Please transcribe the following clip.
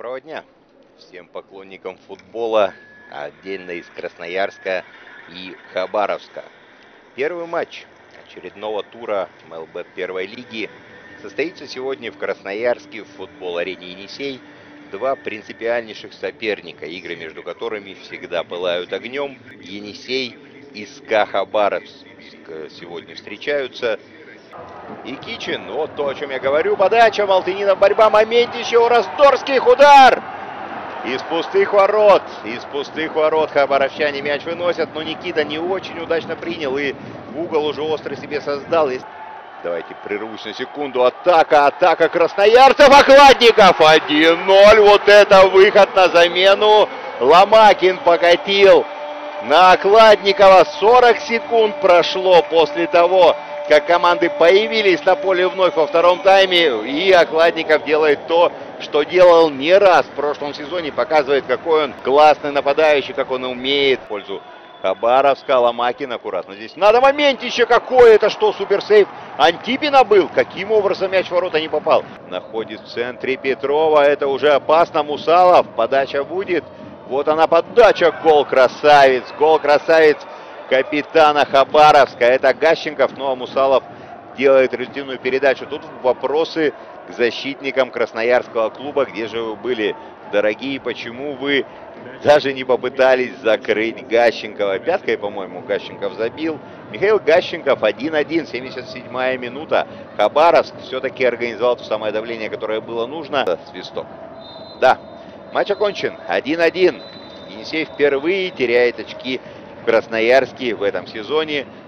Доброго дня всем поклонникам футбола, отдельно из Красноярска и Хабаровска. Первый матч очередного тура МЛБ первой лиги состоится сегодня в Красноярске в футбол-арене «Енисей». Два принципиальнейших соперника, игры между которыми всегда пылают огнем. «Енисей» и СКА Хабаровск сегодня встречаются. И Кичин, вот то, о чем я говорю. Подача, Малтынинов, борьба, момент еще у Раздорских, удар! Из пустых ворот хабаровчане мяч выносят, но Никита не очень удачно принял и в угол уже острый себе создал. Давайте прервусь на секунду. Атака красноярцев, Окладников 1-0. Вот это выход на замену. Ломакин покатил на Окладникова. 40 секунд прошло после того, как команды появились на поле вновь во втором тайме. И Окладников делает то, что делал не раз в прошлом сезоне. Показывает, какой он классный нападающий, как он умеет в пользу Хабаровска. Ломакин аккуратно здесь. Надо моменте какой. Это что, суперсейв Антипина был? Каким образом мяч в ворота не попал? Находит в центре Петрова. Это уже опасно. Мусалов. Подача будет. Вот она подача. Гол красавец. Гол красавец капитана Хабаровска. Это Гащенков. Ну а Мусалов делает результативную передачу. Тут вопросы к защитникам красноярского клуба. Где же вы были, дорогие? Почему вы даже не попытались закрыть Гащенкова? Пяткой, по-моему, Гащенков забил. Михаил Гащенков 1-1, 77-я минута. Хабаровск все-таки организовал то самое давление, которое было нужно. Свисток. Да, матч окончен. 1-1. Енисей впервые теряет очки в Красноярске в этом сезоне.